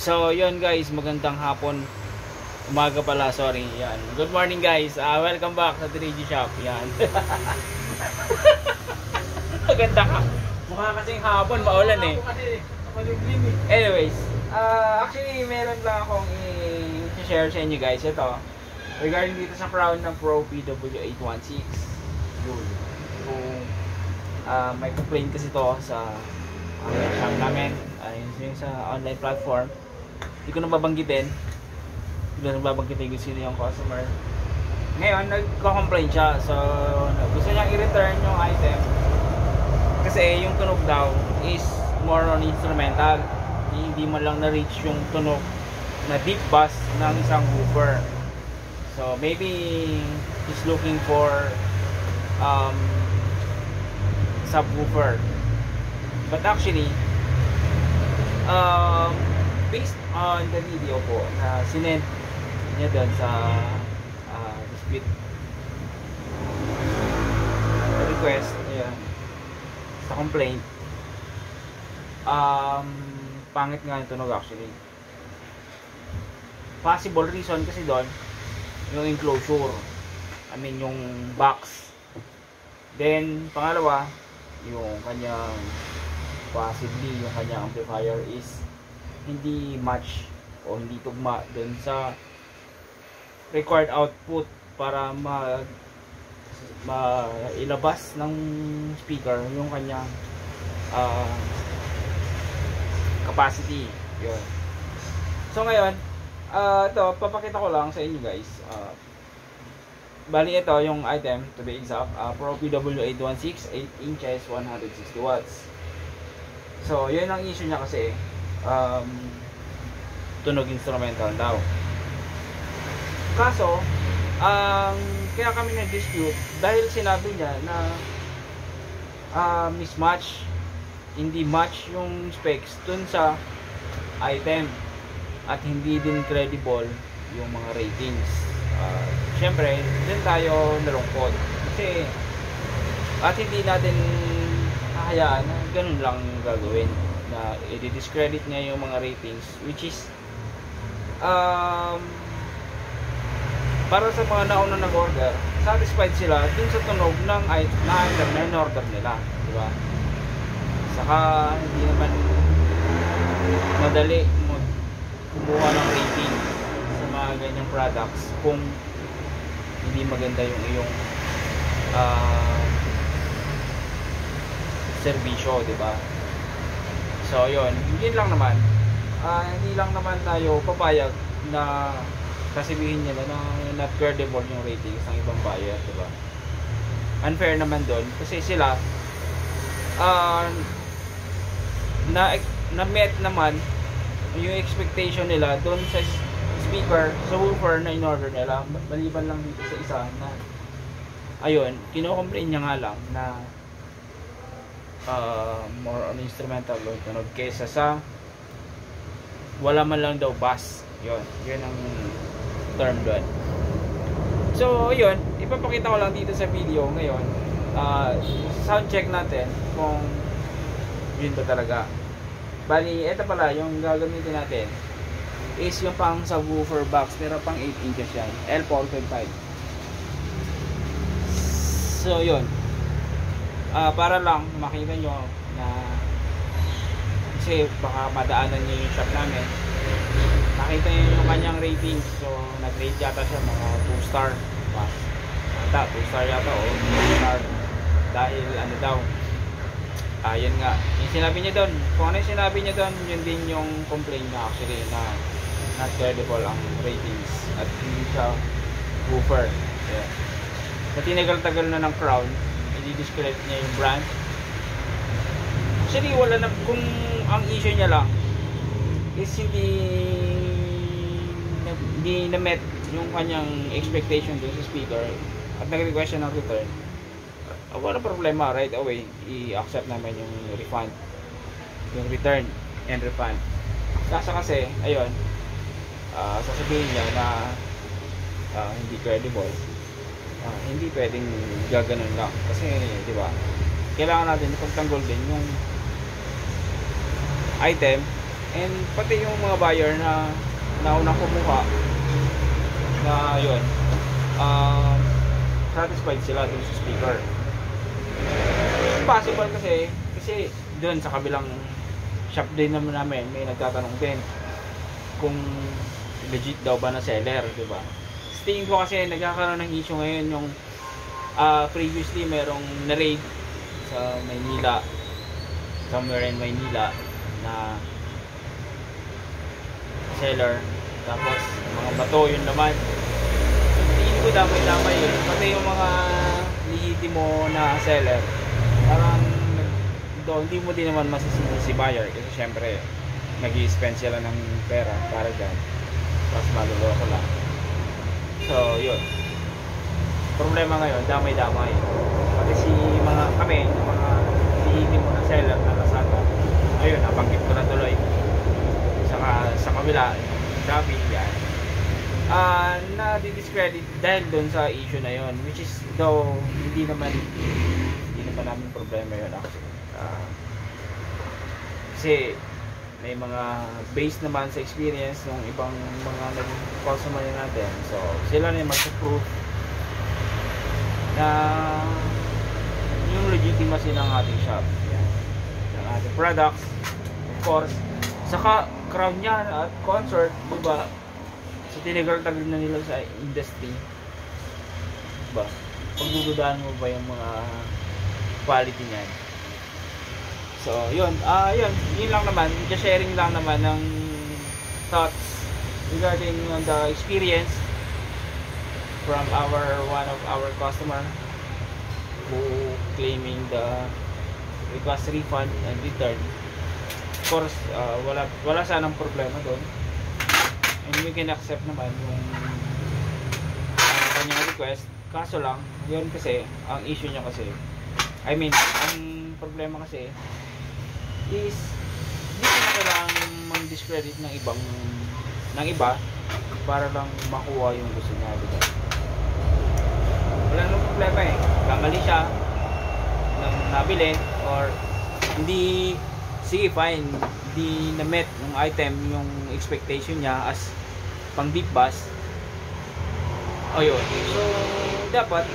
So, yun guys, magandang hapon. Umaga pala, sorry. Yan. Good morning guys. Welcome back sa 3G Shop. Yan. Maganda ka. Mukha kasing hapon, maulan eh. Anyways, actually meron lang akong i-share sa inyo guys. Ito, regarding dito sa crown ng PRO-PW-816. Yun. May complaint kasi to sa shop namin. Yung sa online platform. Hindi ko na babanggitin. Kung sino yung customer. Ngayon, nagko-complain siya. So, gusto niyang i-return yung item. Kasi yung tunog daw is more on instrumental. Hindi mo lang na-reach yung tunog na deep bass ng isang woofer. So, maybe he's looking for subwoofer. But actually, based on the video po na sinend niya doon sa dispute request, ayan, sa complaint, pangit nga yung tunog actually. Possible reason kasi doon yung enclosure, I mean yung box. Then pangalawa, yung kanyang possibly yung kanyang amplifier is hindi match o hindi tugma dun sa required output para ilabas ng speaker yung kanyang capacity. Yun. So ngayon, ito papakita ko lang sa inyo guys. Bali ito yung item, to be exact, PRO-PW-816 8 inches 160 watts. So yun ang issue niya kasi, tunog instrumental daw. Kaso kaya kami nag-dispute dahil sinabi niya na mismatch, hindi match yung specs dun sa item at hindi din credible yung mga ratings. Syempre din tayo nalungkot kasi at hindi natin hahayaan na ganun lang gagawin, na i-discredit niya yung mga ratings, which is para sa mga nauna nag-order, satisfied sila dun sa tunog ng item na in-order nila, di ba? Saka hindi naman madali kumuha ng rating sa mga ganyang products kung hindi maganda yung iyong serbisyo, di ba? So yun, yun lang naman. Hindi lang naman tayo papayag na sasabihin nila na not credible yung ratings ng ibang buyer, di ba? Unfair naman doon kasi sila na-met naman yung expectation nila doon sa speaker, sa woofer na in-order nila. Maliban lang dito sa isa na ayun, kino-complain niya nga lang na more on instrumental load tunog kesa sa wala man lang daw bass. Yun ang term doon. So yun, ipapakita ko lang dito sa video ngayon. Sound check natin kung yun ba talaga. Bali, ito pala yung gagamitin natin is yung pang subwoofer box, pero pang 8 inches yan, L425. So yun, para lang makita nyo na, kasi baka madaanan nyo yung shop namin, nakita nyo yung kanyang rating. So nag-rate yata siya mga 2 star, diba? 2 star yata o 2 star dahil ano daw, yun nga yung sinabi niya doon. Kung ano yung sinabi niya doon, yun din yung complaint niya actually, na not credible ang ratings at hindi siya woofer. Yeah. Na tinagal-tagal na ng crown, i-discredit niya yung brand. Actually wala na, kung ang issue niya lang is hindi na-met yung kanyang expectation dun sa speaker at nag-request siya ng return, wala problema, right away i-accept naman yung refund, yung return and refund. Kasi ayun, sasabihin niya na hindi credible, hindi pwedeng gaganon lang kasi, di ba, kailangan natin ipagtanggol din yung item And pati yung mga buyer na naunang kumuha na yun, satisfied sila dun sa speaker. Possible kasi dun sa kabilang shop din naman namin may nagtatanong din kung legit daw ba na seller, diba? Tingin ko kasi nagkakaroon ng issue ngayon yung previously merong na-raid sa Maynila, somewhere in Maynila, na seller, tapos mga bato yun naman. Tingin ko damay-damay yun, pati yung mga legitimo na seller, parang hindi mo din naman masisisi si buyer kasi syempre nag-i-spend sila ng pera para dyan, tapos maluloko lang. So yun, problema ngayon, damay-damay. Pati kami, mga legitimo na seller na Lazada, ayun, nabanggit ko na tuloy. Sa kabila, Shopee, yan. Na-discredit dahil doon sa issue na yon, which is though hindi naman namin problema yun actually. Kasi may mga based naman sa experience ng ibang mga naging customer natin, so sila na yung mag-prove na yung legitimacy ng ating shop, yan, ng ating products, of course. Saka crowd niya at concert, diba? So tinigal-tagal na nila sa industry, diba? Pagdududaan mo ba yung mga quality niyan? So yun, yun lang naman, just sharing lang naman ng thoughts regarding the experience from one of our customer who claiming the request refund and return. Of course, wala sanang problema doon, and we can accept naman yung kanyang request. Kaso lang, yun kasi, ang issue niya kasi, ang problema kasi is hindi na kailangan mang-discredit ng iba para lang makuha yung gusto niya, diba? Wala nang problema eh, kamali siya nang nabili or hindi. Sige, fine, di na-met yung item, yung expectation niya as pang deep bass. O yun, so dapat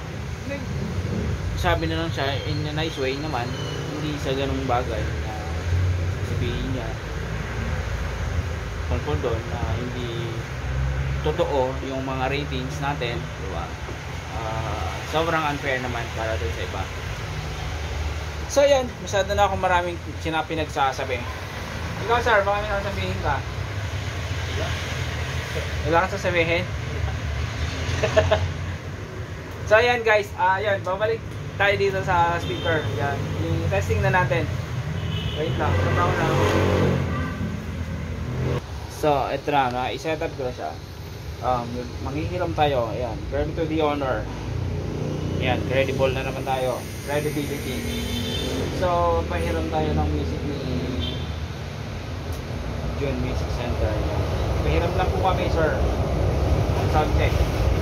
sabi na lang siya in a nice way naman, hindi sa ganung bagay na sabihin niya tungkol doon na hindi totoo yung mga ratings natin, diba? Sobrang unfair naman para doon sa iba. So yan, masyado na akong maraming pinagsasabi. Ikaw sir, baka may sasabihin ka? Wala kang sasabihin? So yan guys, yan, babalik tayo dito sa speaker. Yan, yung testing na natin. Wait lang, trabaho na. So ito na, i-set up ko na siya. Manghihiram tayo. Ayan, firm to the owner. Ayan, credible na naman tayo. Credibility. So, pahiram tayo ng music ni June Music Center. Pahiram lang po kami, sir. Sound check.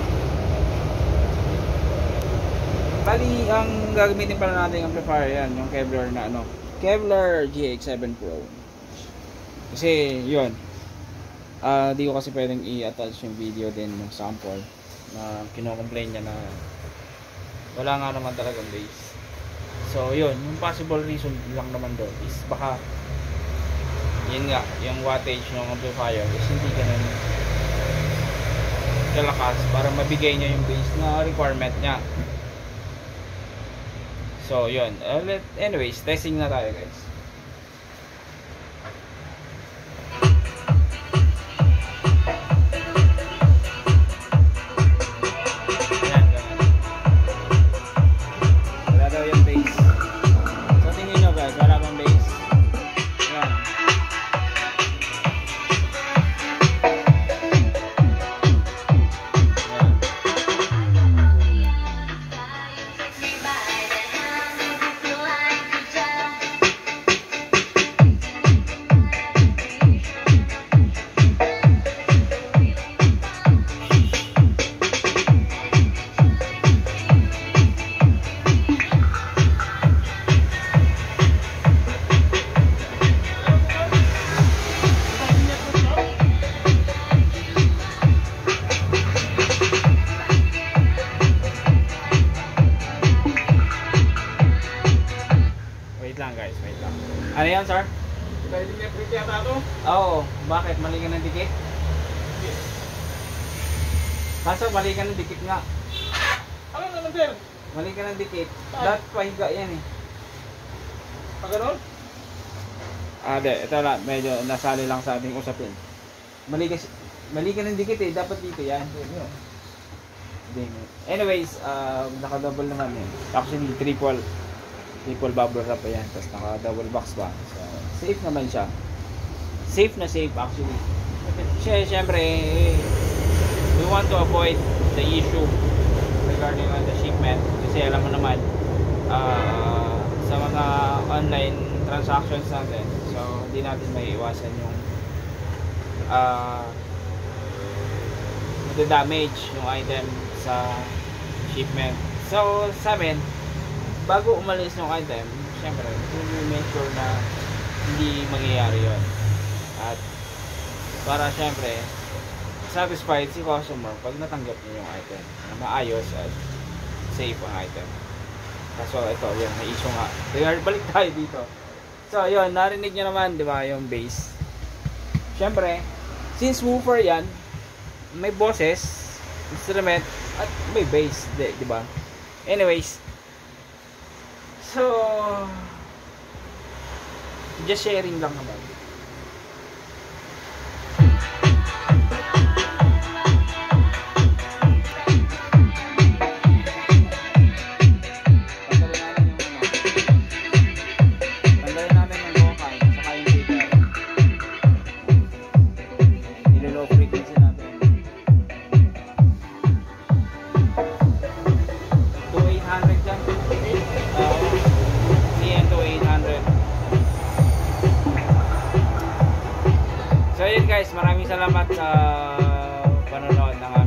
Bali, ang gagamitin pala natin yung amplifier, yan, yung Kevlar na Kevlar GX7 Pro. Kasi, yun. Di ko kasi pwedeng i-attach yung video din ng sample na kino-complain niya na wala nga naman talagang bass. So yun, yung possible reason lang naman doon is baka yun nga, yung wattage ng amplifier is hindi ganun kalakas para mabigay niya yung bass na requirement niya. So yun, anyways, testing na tayo guys. dikit yata ito. Oo, bakit? Mali ka ng dikit? Kaso mali ka ng dikit nga. Ano naman sir? Mali ka ng dikit. Dapat pahiga yan eh. Pag ganon? Ito lang, medyo nasali lang sa ating usapin. Mali ka ng dikit eh, dapat dito yan. Anyways, naka-double naman eh. Actually, triple bubble wrap pa yan. Tapos naka-double box pa. So, safe naman siya. Safe na safe actually. Siyempre, we want to avoid the issue regarding on the shipment. Kasi alam mo naman, sa mga online transactions natin, so hindi natin may iwasan yung damage yung item sa shipment. So sa amin, bago umalis yung item, syempre we make sure na hindi mangyayari yon. At para syempre satisfied si customer pag natanggap niya yung item na maayos at safe ang item. Kaso ito, yun, may issue nga. Kaya balik tayo dito. So yun, narinig nyo naman, di ba, yung bass. Syempre, since woofer yan, may boses, instrument, at may bass, di ba? Anyways, so just sharing lang naman. Guys, maraming salamat sa panonood ng